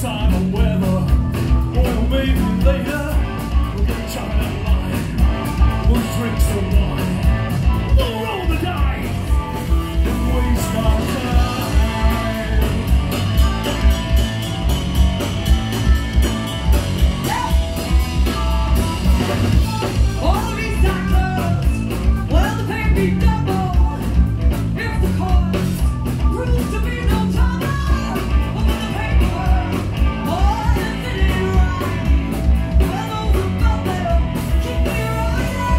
suicidal weather. Well, maybe later we'll get China line. We'll drink some wine. We'll roll the dice and waste our time. All these doctors, well, the pay be double if the cost proves to be no trouble. Over the paper, or if it ain't right, well, those above them keep me right.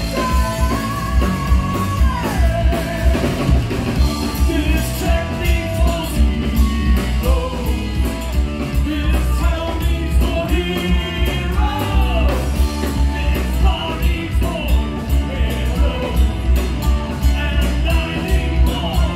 This technique for heroes. This town needs more heroes. This bar needs more heroes. And I need more.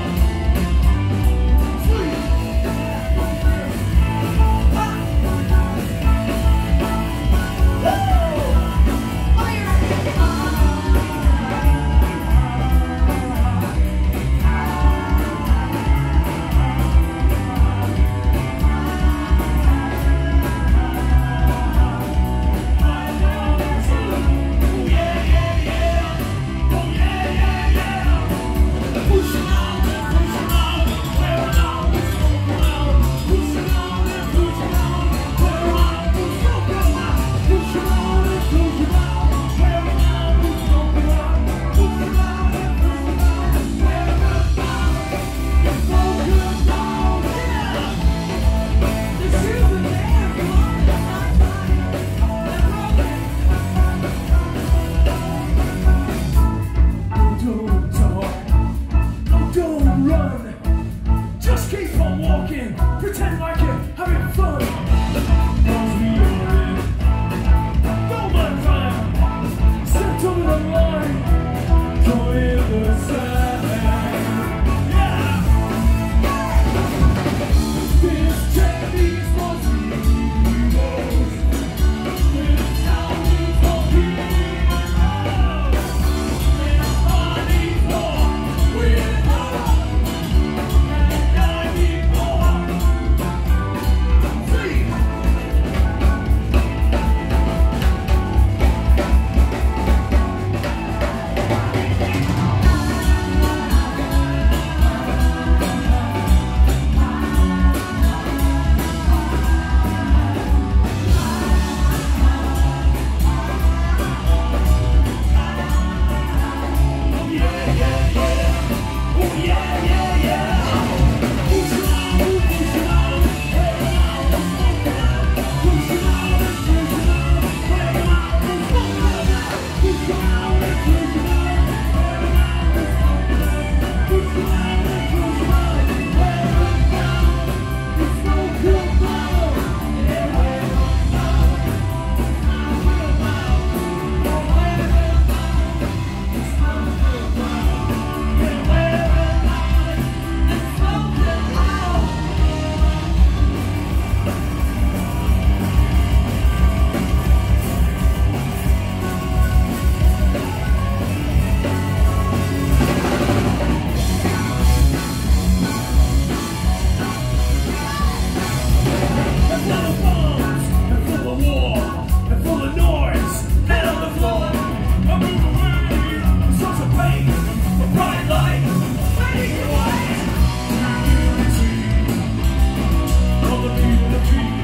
Don't talk, don't run. Just keep on walking, pretend like you're having fun. Cause we are in no man crime. Step over the line, join the side. Yeah! This technique's for heroes. This town needs more heroes. This bar needs more heroes. And I need more. Free. The